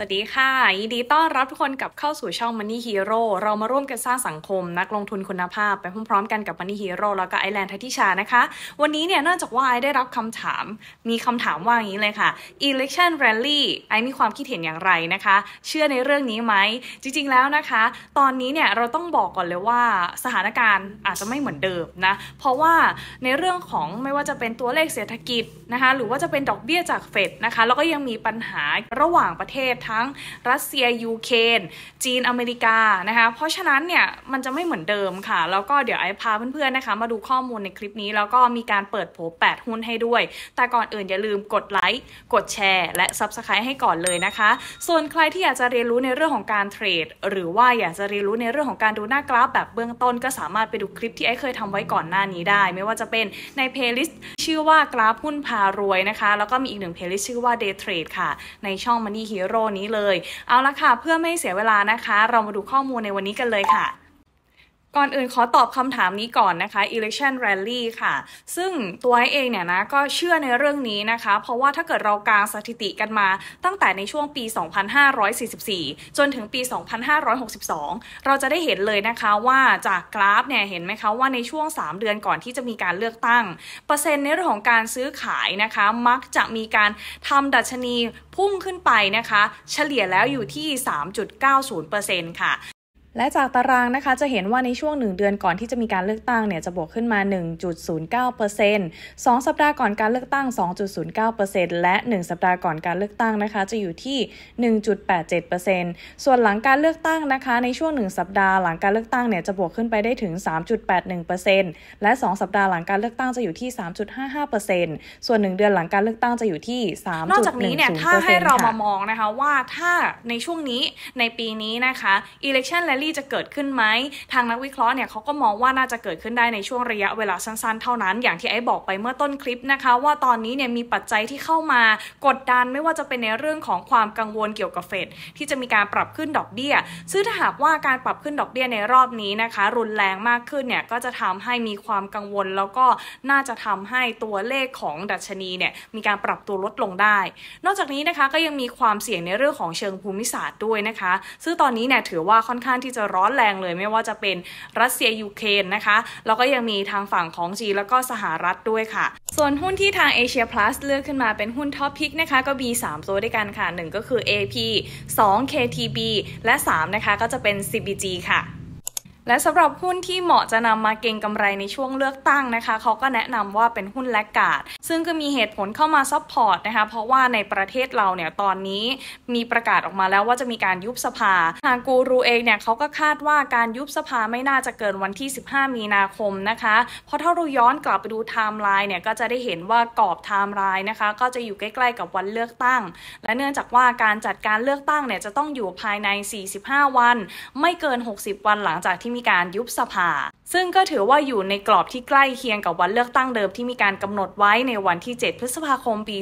สวัสดีค่ะยินดีต้อนรับทุกคนกลับเข้าสู่ช่อง Money Hero เรามาร่วมกันสร้างสังคมนักลงทุนคุณภาพไปพร้อมๆกันกับ Money Hero แล้วก็ไอแลนด์ทัตติชานะคะวันนี้เนี่ยเนื่องจากว่าไอได้รับคำถามมีคำถามว่าอย่างนี้เลยค่ะ Election Rally ไอมีความคิดเห็นอย่างไรนะคะเชื่อในเรื่องนี้ไหมจริงๆแล้วนะคะตอนนี้เนี่ยเราต้องบอกก่อนเลยว่าสถานการณ์อาจจะไม่เหมือนเดิมนะเพราะว่าในเรื่องของไม่ว่าจะเป็นตัวเลขเศรษฐกิจนะคะหรือว่าจะเป็นดอกเบี้ยจากเฟดนะคะแล้วก็ยังมีปัญหาระหว่างประเทศทั้งรัสเซียยูเครนจีนอเมริกานะคะเพราะฉะนั้นเนี่ยมันจะไม่เหมือนเดิมค่ะแล้วก็เดี๋ยวไอพาเพื่อนๆนะคะมาดูข้อมูลในคลิปนี้แล้วก็มีการเปิดโผ8หุ้นให้ด้วยแต่ก่อนอื่นอย่าลืมกดไลค์กดแชร์และ Subscribe ให้ก่อนเลยนะคะส่วนใครที่อยากจะเรียนรู้ในเรื่องของการเทรดหรือว่าอยากจะเรียนรู้ในเรื่องของการดูหน้ากราฟแบบเบื้องต้นก็สามารถไปดูคลิปที่ไอเคยทำไว้ก่อนหน้านี้ได้ไม่ว่าจะเป็นในเพลย์ลิสต์ชื่อว่ากราฟหุ้นพารวยนะคะแล้วก็มีอีกหนึ่งเพลย์ลิสต์ชื่อว่า Day Trade ค่ะในช่อง Money Hero นี้เลยเอาละค่ะเพื่อไม่เสียเวลานะคะเรามาดูข้อมูลในวันนี้กันเลยค่ะก่อนอื่นขอตอบคำถามนี้ก่อนนะคะ election rally ค่ะซึ่งตัวเองเนี่ยนะก็เชื่อในเรื่องนี้นะคะเพราะว่าถ้าเกิดเรากางสถิติกันมาตั้งแต่ในช่วงปี 2544 จนถึงปี 2562 เราจะได้เห็นเลยนะคะว่าจากกราฟเนี่ยเห็นไหมคะว่าในช่วง 3 เดือนก่อนที่จะมีการเลือกตั้งเปอร์เซ็นต์ในเรื่องของการซื้อขายนะคะมักจะมีการทำดัชนีพุ่งขึ้นไปนะคะเฉลี่ยแล้วอยู่ที่ 3.90% ค่ะและจากตารางนะคะจะเห็นว่าในช่วง1เดือนก่อนที่จะมีการเลือกตั้งเนี่ยจะบวกขึ้นมา 1.09% 2 สัปดาห์ก่อนการเลือกตั้ง 2.09% และ1สัปดาห์ก่อนการเลือกตั้งนะคะจะอยู่ที่ 1.87% ส่วนหลังการเลือกตั้งนะคะในช่วง1สัปดาห์หลังการเลือกตั้งเนี่ยจะบวกขึ้นไปได้ถึง 3.81% และ2สัปดาห์หลังการเลือกตั้งจะอยู่ที่ 3.55% ส่วน1เดือนหลังการเลือกตั้งจะอยู่ที่ 3.10% นอกจากนี้เนี่ยถ้าให้เรามามองนะคะว่าถ้าในช่วงนี้ในปีนี้นะคะ election rallyจะเกิดขึ้นไหมทางนักวิเคราะห์เนี่ยเขาก็มองว่าน่าจะเกิดขึ้นได้ในช่วงระยะเวลาสั้นๆเท่านั้นอย่างที่ไอ้บอกไปเมื่อต้นคลิปนะคะว่าตอนนี้เนี่ยมีปัจจัยที่เข้ามากดดันไม่ว่าจะเป็นในเรื่องของความกังวลเกี่ยวกับเฟดที่จะมีการปรับขึ้นดอกเบี้ยซึ่งถ้าหากว่าการปรับขึ้นดอกเบี้ยในรอบนี้นะคะรุนแรงมากขึ้นเนี่ยก็จะทำให้มีความกังวลแล้วก็น่าจะทำให้ตัวเลขของดัชนีเนี่ยมีการปรับตัวลดลงได้นอกจากนี้นะคะก็ยังมีความเสี่ยงในเรื่องของเชิงภูมิศาสตร์ด้วยนะคะซึ่งตอนนี้เนี่ยถือว่าค่อนข้างที่จะร้อนแรงเลยไม่ว่าจะเป็นรัสเซียยูเครนนะคะแล้วก็ยังมีทางฝั่งของจีนแล้วก็สหรัฐด้วยค่ะส่วนหุ้นที่ทาง Asia Plus เลือกขึ้นมาเป็นหุ้นท็อปพิกนะคะก็มี3ตัวด้วยกันค่ะ1ก็คือ AP 2 KTB และ3นะคะก็จะเป็น CBG ค่ะและสำหรับหุ้นที่เหมาะจะนำมาเก็งกำไรในช่วงเลือกตั้งนะคะเขาก็แนะนำว่าเป็นหุ้นแลกการ์ดซึ่งก็มีเหตุผลเข้ามาซัพพอร์ตนะคะเพราะว่าในประเทศเราเนี่ยตอนนี้มีประกาศออกมาแล้วว่าจะมีการยุบสภาทางกูรูเองเนี่ยเขาก็คาดว่าการยุบสภาไม่น่าจะเกินวันที่15มีนาคมนะคะเพราะถ้าเราย้อนกลับไปดูไทม์ไลน์เนี่ยก็จะได้เห็นว่ากรอบไทม์ไลน์นะคะก็จะอยู่ใกล้ๆกับวันเลือกตั้งและเนื่องจากว่าการจัดการเลือกตั้งเนี่ยจะต้องอยู่ภายใน45วันไม่เกิน60วันหลังจากที่มีการยุบสภาซึ่งก็ถือว่าอยู่ในกรอบที่ใกล้เคียงกับวันเลือกตั้งเดิมที่มีการกำหนดไว้ในวันที่7พฤษภาคมปี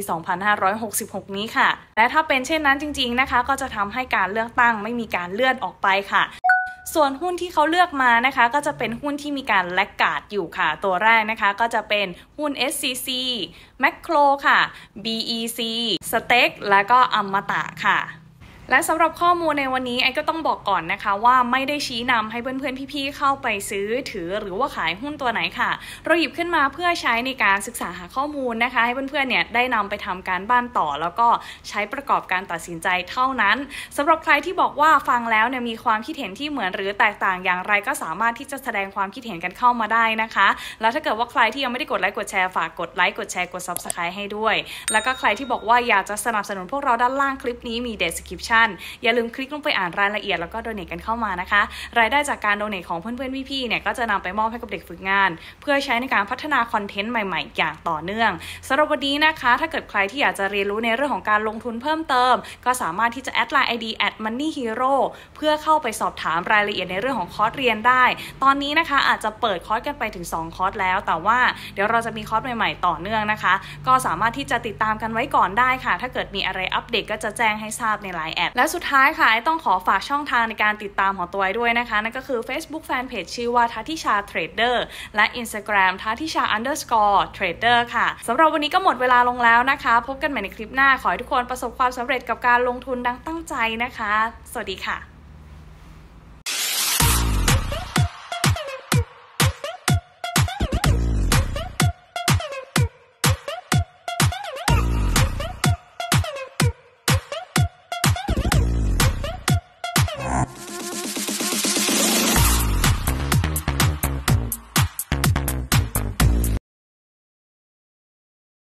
2566นี้ค่ะและถ้าเป็นเช่นนั้นจริงๆนะคะก็จะทำให้การเลือกตั้งไม่มีการเลื่อนออกไปค่ะส่วนหุ้นที่เขาเลือกมานะคะก็จะเป็นหุ้นที่มีการแลกการ์ดอยู่ค่ะตัวแรกนะคะก็จะเป็นหุ้น SCC Macro ค่ะ BEC Steak และก็อมตะค่ะและสำหรับข้อมูลในวันนี้ไอ้ก็ต้องบอกก่อนนะคะว่าไม่ได้ชี้นำให้เพื่อนๆพี่ๆเข้าไปซื้อถือหรือว่าขายหุ้นตัวไหนค่ะเราหยิบขึ้นมาเพื่อใช้ในการศึกษาหาข้อมูลนะคะให้เพื่อนๆเนี่ยได้นำไปทำการบ้านต่อแล้วก็ใช้ประกอบการตัดสินใจเท่านั้นสำหรับใครที่บอกว่าฟังแล้วเนี่ยมีความคิดเห็นที่เหมือนหรือแตกต่างอย่างไรก็สามารถที่จะแสดงความคิดเห็นกันเข้ามาได้นะคะแล้วถ้าเกิดว่าใครที่ยังไม่ได้กดไลค์กดแชร์ฝากกดไลค์กดแชร์กด Subscribe ให้ด้วยแล้วก็ใครที่บอกว่าอยากจะสนับสนุนพวกเราด้านล่างคลิปนี้มี Descriptionอย่าลืมคลิกลงไปอ่านรายละเอียดแล้วก็โดเนทกันเข้ามานะคะรายได้จากการโดเนทของเพื่อนๆพี่ๆเนี่ยก็จะนำไปมอบให้กับเด็กฝึกงานเพื่อใช้ในการพัฒนาคอนเทนต์ใหม่ๆอย่างต่อเนื่องสำหรับวันนี้นะคะถ้าเกิดใครที่อยากจะเรียนรู้ในเรื่องของการลงทุนเพิ่มเติมก็สามารถที่จะแอดไลน์ ID @moneyhero เพื่อเข้าไปสอบถามรายละเอียดในเรื่องของคอร์สเรียนได้ตอนนี้นะคะอาจจะเปิดคอร์สกันไปถึง2คอร์สแล้วแต่ว่าเดี๋ยวเราจะมีคอร์สใหม่ๆต่อเนื่องนะคะก็สามารถที่จะติดตามกันไว้ก่อนได้ค่ะถ้าเกิดมีอะไรอัปเดตก็จะแจ้งให้ทราบใน LINE ดและสุดท้ายค่ะไอต้องขอฝากช่องทางในการติดตามของตัวไอด้วยนะคะนั่นก็คือ Facebook Fanpage ชื่อว่าทัทิชาเทรดเดอร์และ Instagram ทัทิชา_trader ค่ะสำหรับวันนี้ก็หมดเวลาลงแล้วนะคะพบกันใหม่ในคลิปหน้าขอให้ทุกคนประสบความสำเร็จกับการลงทุนดังตั้งใจนะคะสวัสดีค่ะ